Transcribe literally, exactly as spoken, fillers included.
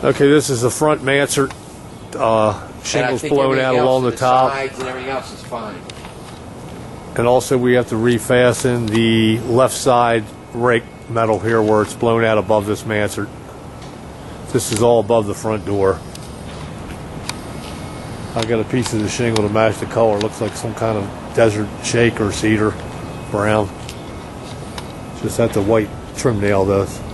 Okay, this is the front mansard. Uh, shingles blown out along the, the top. Sides and everything else is fine. And also we have to refasten the left side rake metal here where it's blown out above this mansard. This is all above the front door. I got a piece of the shingle to match the color. Looks like some kind of desert shake or cedar brown. Just have to white trim nail those.